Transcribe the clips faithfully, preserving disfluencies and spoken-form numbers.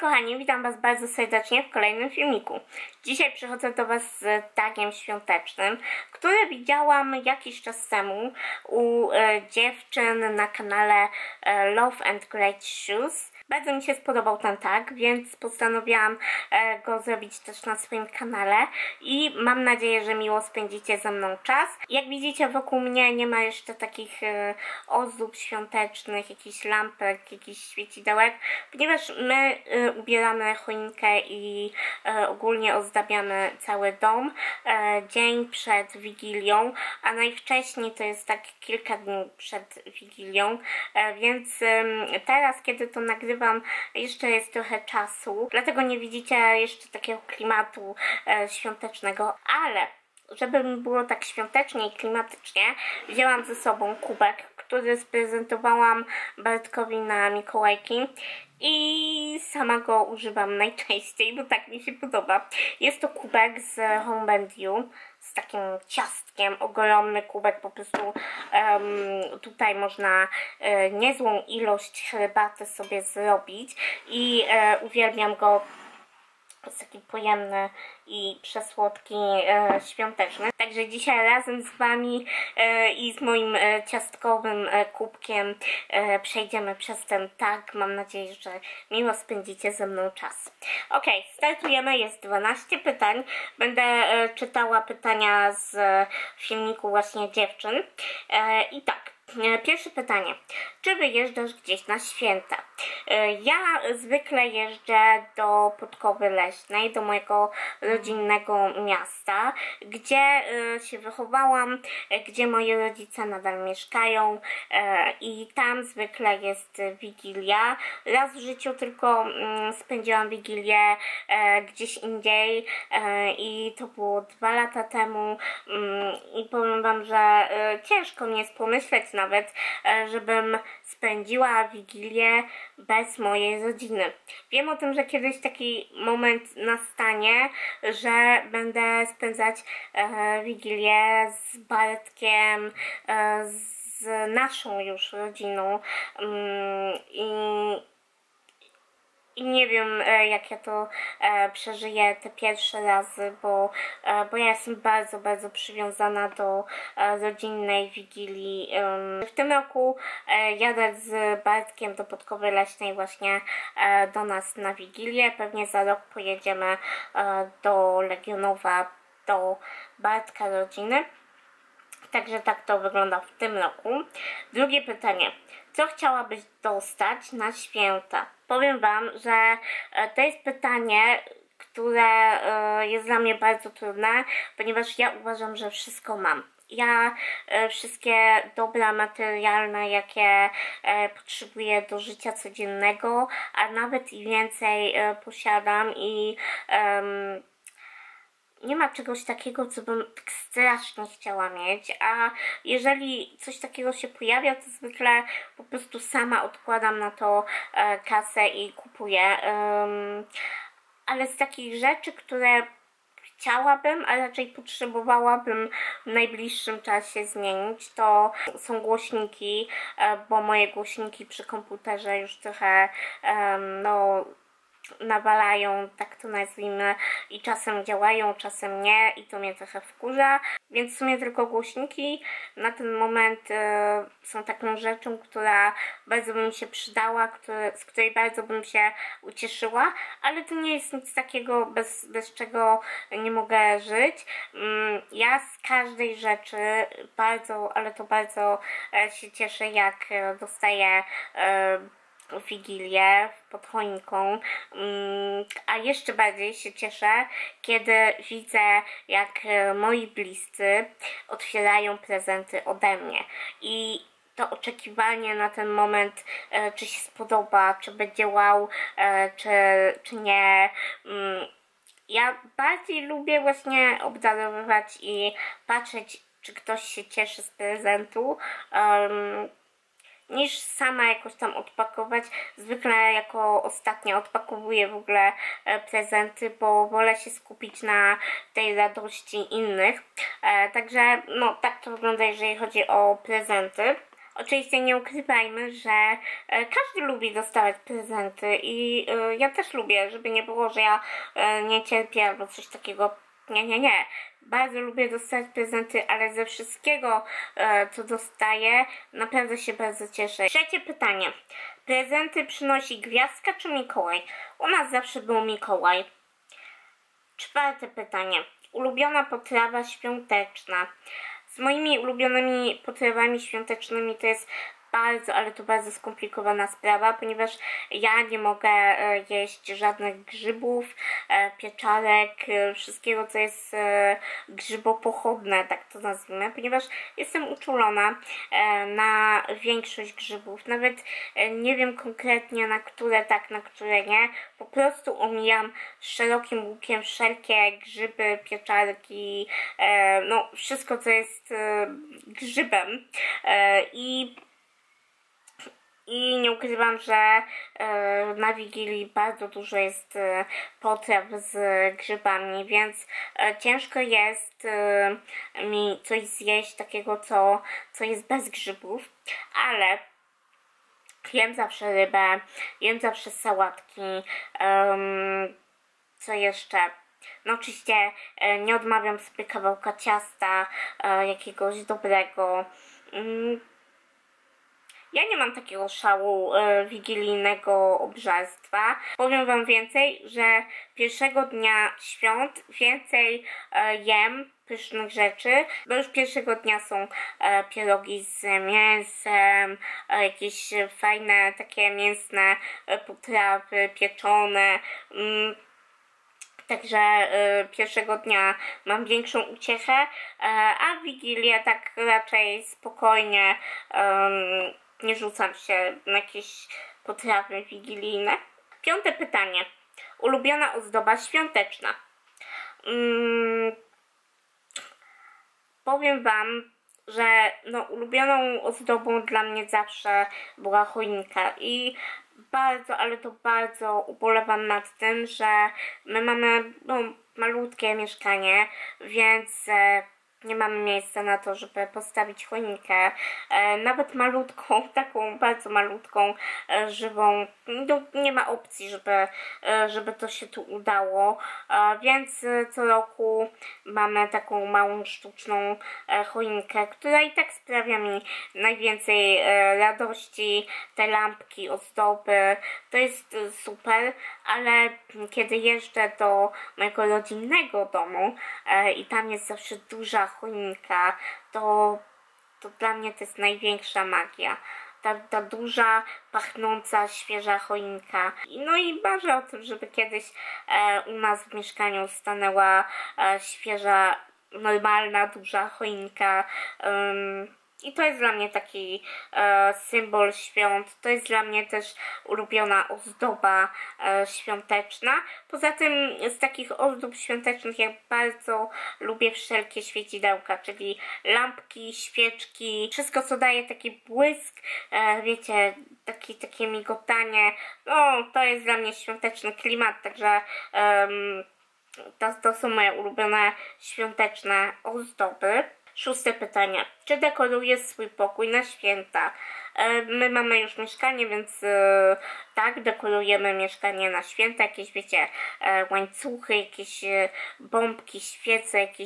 kochani, witam Was bardzo serdecznie w kolejnym filmiku. Dzisiaj przychodzę do Was z tagiem świątecznym, który widziałam jakiś czas temu u e, dziewczyn na kanale e, Love and Great Shoes. Bardzo mi się spodobał ten tag, więc postanowiłam e, go zrobić też na swoim kanale i mam nadzieję, że miło spędzicie ze mną czas. Jak widzicie, wokół mnie nie ma jeszcze takich e, ozdób świątecznych, jakichś lampek, jakichś świecidełek, ponieważ my e, ubieramy choinkę i e, ogólnie ozdabiamy cały dom e, dzień przed Wigilią, a najwcześniej to jest tak kilka dni przed Wigilią, e, więc e, teraz, kiedy to nagrywam, jeszcze jest trochę czasu, dlatego nie widzicie jeszcze takiego klimatu e, świątecznego, ale żeby mi było tak świątecznie i klimatycznie, wzięłam ze sobą kubek, który sprezentowałam Bartkowi na Mikołajki i sama go używam najczęściej, bo tak mi się podoba. Jest to kubek z Home Bendiu, z takim ciastkiem, ogromny kubek, po prostu um, tutaj można e, niezłą ilość herbaty sobie zrobić i e, uwielbiam go. Jest taki pojemny i przesłodki, e, świąteczny. Także dzisiaj razem z Wami e, i z moim e, ciastkowym e, kubkiem e, przejdziemy przez ten tag. Mam nadzieję, że miło spędzicie ze mną czas. Ok, startujemy. Jest dwanaście pytań. Będę e, czytała pytania z e, filmiku właśnie dziewczyn. E, I tak. Pierwsze pytanie. Czy wyjeżdżasz gdzieś na święta? Ja zwykle jeżdżę do Podkowy Leśnej, do mojego rodzinnego miasta, gdzie się wychowałam, gdzie moi rodzice nadal mieszkają i tam zwykle jest Wigilia. Raz w życiu tylko spędziłam Wigilię gdzieś indziej i to było dwa lata temu i powiem Wam, że ciężko mi jest pomyśleć nawet, żebym spędziła Wigilię bez mojej rodziny. Wiem o tym, że kiedyś taki moment nastanie, że będę spędzać e, Wigilię z Bartkiem, e, z naszą już rodziną mm, i I nie wiem, jak ja to e, przeżyję te pierwsze razy, bo, e, bo ja jestem bardzo, bardzo przywiązana do e, rodzinnej Wigilii. E, w tym roku e, jadę z Bartkiem do Podkowy Leśnej właśnie e, do nas na Wigilię. Pewnie za rok pojedziemy e, do Legionowa, do Bartka rodziny. Także tak to wygląda w tym roku. Drugie pytanie. Co chciałabyś dostać na święta? Powiem Wam, że to jest pytanie, które jest dla mnie bardzo trudne, ponieważ ja uważam, że wszystko mam. Ja wszystkie dobra materialne, jakie potrzebuję do życia codziennego, a nawet i więcej posiadam i um, nie ma czegoś takiego, co bym tak strasznie chciała mieć, a jeżeli coś takiego się pojawia, to zwykle po prostu sama odkładam na to e, kasę i kupuję. Um, ale z takich rzeczy, które chciałabym, a raczej potrzebowałabym w najbliższym czasie zmienić, to są głośniki, e, bo moje głośniki przy komputerze już trochę um, no nawalają, tak to nazwijmy, i czasem działają, czasem nie i to mnie trochę wkurza, więc w sumie tylko głośniki na ten moment e, są taką rzeczą, która bardzo by mi się przydała, który, z której bardzo bym się ucieszyła, ale to nie jest nic takiego, bez, bez czego nie mogę żyć. Mm, ja z każdej rzeczy bardzo, ale to bardzo e, się cieszę, jak e, dostaję e, Wigilię pod choinką, a jeszcze bardziej się cieszę, kiedy widzę, jak moi bliscy otwierają prezenty ode mnie i to oczekiwanie na ten moment, czy się spodoba, czy będzie wow, czy, czy nie. Ja bardziej lubię właśnie obdarowywać i patrzeć, czy ktoś się cieszy z prezentu, um, niż sama jakoś tam odpakować. Zwykle jako ostatnia odpakowuję w ogóle prezenty, bo wolę się skupić na tej radości innych. E, także no tak to wygląda, jeżeli chodzi o prezenty. Oczywiście nie ukrywajmy, że e, każdy lubi dostawać prezenty i e, ja też lubię, żeby nie było, że ja e, nie cierpię albo coś takiego. Nie, nie, nie. Bardzo lubię dostawać prezenty, ale ze wszystkiego, e, co dostaję, naprawdę się bardzo cieszę. Trzecie pytanie. Prezenty przynosi gwiazdka czy Mikołaj? U nas zawsze był Mikołaj. Czwarte pytanie. Ulubiona potrawa świąteczna. Z moimi ulubionymi potrawami świątecznymi to jest bardzo, ale to bardzo skomplikowana sprawa, ponieważ ja nie mogę e, jeść żadnych grzybów, e, pieczarek, e, wszystkiego, co jest e, grzybopochodne, tak to nazwijmy, ponieważ jestem uczulona e, na większość grzybów. Nawet e, nie wiem konkretnie, na które tak, na które nie. Po prostu omijam z szerokim łukiem wszelkie grzyby, pieczarki, e, no wszystko, co jest e, grzybem. E, I I nie ukrywam, że e, na Wigilii bardzo dużo jest e, potraw z grzybami, więc e, ciężko jest e, mi coś zjeść takiego, co, co jest bez grzybów, ale jem zawsze rybę, jem zawsze sałatki, um, co jeszcze? No oczywiście e, nie odmawiam sobie kawałka ciasta, e, jakiegoś dobrego. Mm. Ja nie mam takiego szału e, wigilijnego obżarstwa. Powiem wam więcej, że pierwszego dnia świąt więcej e, jem pysznych rzeczy, bo już pierwszego dnia są e, pierogi z mięsem, e, jakieś fajne takie mięsne e, potrawy, pieczone. Mm. Także y, pierwszego dnia mam większą uciechę, y, a w Wigilię tak raczej spokojnie y, nie rzucam się na jakieś potrawy wigilijne. Piąte pytanie. Ulubiona ozdoba świąteczna. Mm, powiem wam, że no, ulubioną ozdobą dla mnie zawsze była choinka i bardzo, ale to bardzo ubolewam nad tym, że my mamy no, malutkie mieszkanie, więc e, nie mamy miejsca na to, żeby postawić choinkę. E, nawet malutką, taką bardzo malutką, e, żywą, no, nie ma opcji, żeby, e, żeby to się tu udało. E, więc e, co roku mamy taką małą, sztuczną e, choinkę, która i tak sprawia mi najwięcej e, radości. Te lampki, ozdoby, to jest e, super, ale kiedy jeżdżę do mojego rodzinnego domu e, i tam jest zawsze duża choinka, to, to dla mnie to jest największa magia. Ta, ta duża, pachnąca, świeża choinka. No i marzę o tym, żeby kiedyś e, u nas w mieszkaniu stanęła e, świeża, normalna, duża choinka. Um, I to jest dla mnie taki e, symbol świąt. To jest dla mnie też ulubiona ozdoba e, świąteczna. Poza tym z takich ozdób świątecznych ja bardzo lubię wszelkie świecidełka, czyli lampki, świeczki, wszystko co daje taki błysk, e, wiecie, taki, takie migotanie. No, to jest dla mnie świąteczny klimat, także um, to, to są moje ulubione świąteczne ozdoby. Szóste pytanie. Czy dekorujesz swój pokój na święta? My mamy już mieszkanie, więc tak, dekorujemy mieszkanie na święta. Jakieś, wiecie, łańcuchy, jakieś bombki, świece, jakieś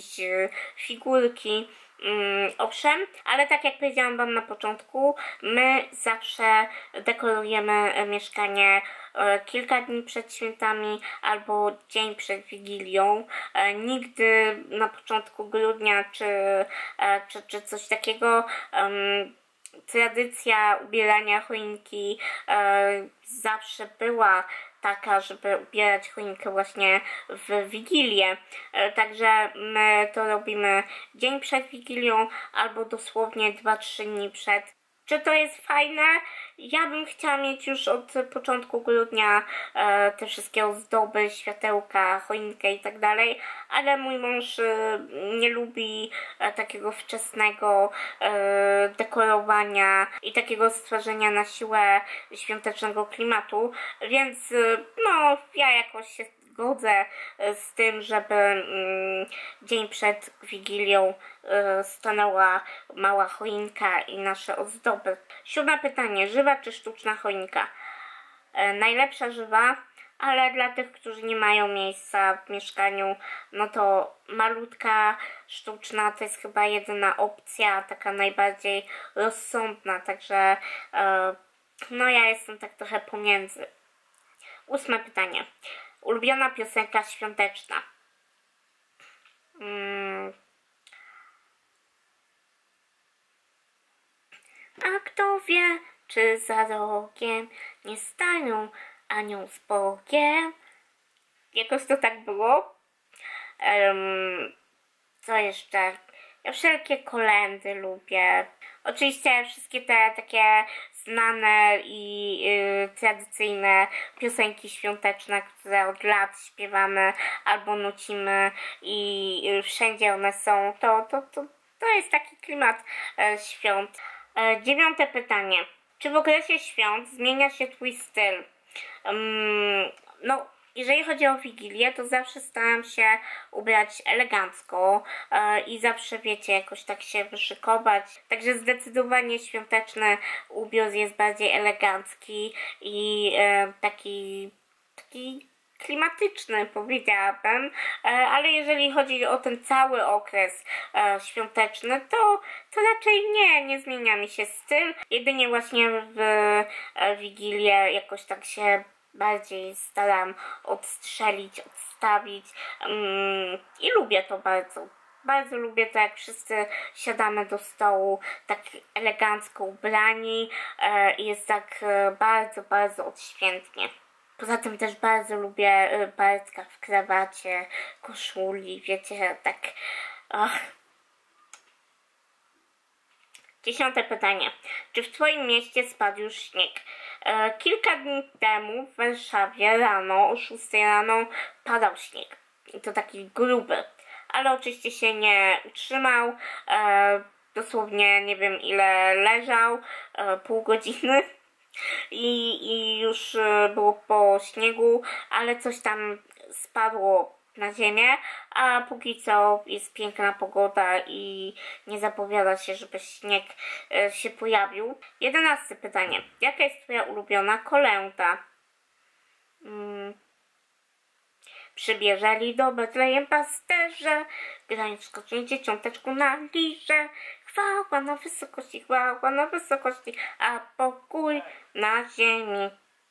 figurki. Mm, owszem, ale tak jak powiedziałam wam na początku, my zawsze dekorujemy mieszkanie e, kilka dni przed świętami albo dzień przed Wigilią. E, nigdy na początku grudnia czy, e, czy, czy coś takiego. Um, tradycja ubierania choinki e, zawsze była taka, żeby ubierać choinkę właśnie w Wigilię. E, także my to robimy dzień przed Wigilią albo dosłownie dwa trzy dni przed. Czy to jest fajne? Ja bym chciała mieć już od początku grudnia e, te wszystkie ozdoby, światełka, choinkę i tak dalej, ale mój mąż e, nie lubi e, takiego wczesnego e, dekorowania i takiego stworzenia na siłę świątecznego klimatu, więc e, no ja jakoś się zgodzę z tym, żeby mm, dzień przed Wigilią y, stanęła mała choinka i nasze ozdoby. Siódme pytanie. Żywa czy sztuczna choinka? Y, najlepsza żywa, ale dla tych, którzy nie mają miejsca w mieszkaniu, no to malutka, sztuczna to jest chyba jedyna opcja, taka najbardziej rozsądna, także y, no ja jestem tak trochę pomiędzy. Ósme pytanie. Ulubiona piosenka świąteczna. Hmm. A kto wie, czy za rogiem nie stają anioł z Bogiem? Jakoś to tak było. Um, co jeszcze? Ja wszelkie kolędy lubię. Oczywiście wszystkie te takie znane i y, tradycyjne piosenki świąteczne, które od lat śpiewamy albo nucimy i y, wszędzie one są, to, to, to, to jest taki klimat y, świąt. Y, dziewiąte pytanie. Czy w okresie świąt zmienia się twój styl? Um, no, jeżeli chodzi o Wigilię, to zawsze staram się ubrać elegancko e, i zawsze, wiecie, jakoś tak się wyszykować. Także zdecydowanie świąteczny ubiór jest bardziej elegancki i e, taki, taki klimatyczny, powiedziałabym, e, ale jeżeli chodzi o ten cały okres e, świąteczny, to, to raczej nie, nie zmienia mi się styl. Jedynie właśnie w e, Wigilię jakoś tak się bardziej staram odstrzelić, odstawić um, i lubię to bardzo. Bardzo lubię to, jak wszyscy siadamy do stołu tak elegancko ubrani e, i jest tak e, bardzo, bardzo odświętnie. Poza tym też bardzo lubię e, Bartka w krawacie, koszuli, wiecie, tak... Ach. Dziesiąte pytanie. Czy w twoim mieście spadł już śnieg? E, kilka dni temu w Warszawie rano, o szóstej rano padał śnieg. I to taki gruby. Ale oczywiście się nie utrzymał. E, dosłownie nie wiem ile leżał. E, pół godziny. I, I już e, było po śniegu, ale coś tam spadło na ziemię, a póki co jest piękna pogoda i nie zapowiada się, żeby śnieg e, się pojawił. Jedenaste pytanie. Jaka jest twoja ulubiona kolęda? Hmm. Przybierzeli do Betlejem pasterze, grając skocznie dzieciąteczku na lirze. Chwała na wysokości, chwała na wysokości, a pokój na ziemi.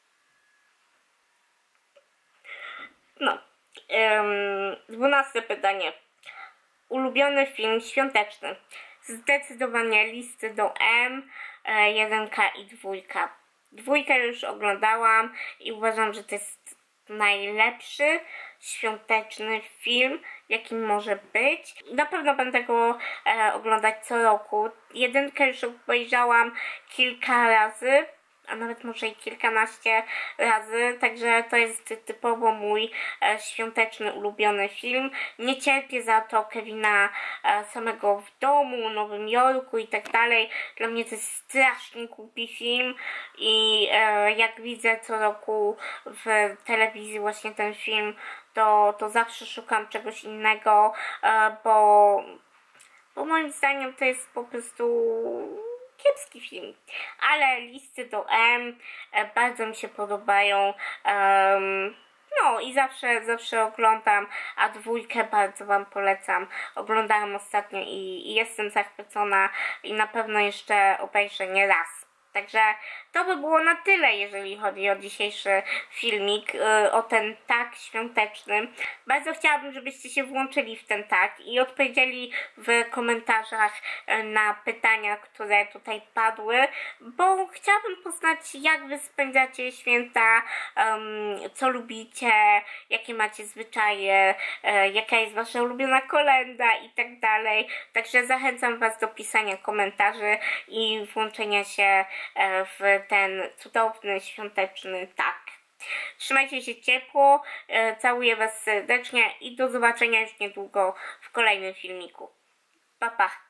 No. Dwunaste pytanie. Ulubiony film świąteczny. Zdecydowanie Listy do M, e, jedynka i dwójka. Dwójkę już oglądałam i uważam, że to jest najlepszy świąteczny film, jakim może być. Na pewno będę go e, oglądać co roku. Jedynkę już obejrzałam kilka razy, a nawet może i kilkanaście razy, także to jest typowo mój e, świąteczny, ulubiony film. Nie cierpię za to Kevina e, samego w domu, Nowym Jorku i tak dalej. Dla mnie to jest strasznie głupi film i e, jak widzę co roku w telewizji właśnie ten film, to, to zawsze szukam czegoś innego, e, bo, bo moim zdaniem to jest po prostu kiepski film, ale Listy do M e, bardzo mi się podobają, um, no i zawsze, zawsze oglądam, a dwójkę bardzo wam polecam. Oglądałam ostatnio i, i jestem zachwycona i na pewno jeszcze obejrzę nie raz. Także to by było na tyle, jeżeli chodzi o dzisiejszy filmik, yy, o ten tak świąteczny. Bardzo chciałabym, żebyście się włączyli w ten tak i odpowiedzieli w komentarzach yy, na pytania, które tutaj padły, bo chciałabym poznać, jak wy spędzacie święta, yy, co lubicie, jakie macie zwyczaje, yy, jaka jest wasza ulubiona kolęda i tak dalej. Także zachęcam was do pisania komentarzy i włączenia się w ten cudowny, świąteczny tak. Trzymajcie się ciepło, całuję was serdecznie i do zobaczenia już niedługo w kolejnym filmiku. Pa, pa!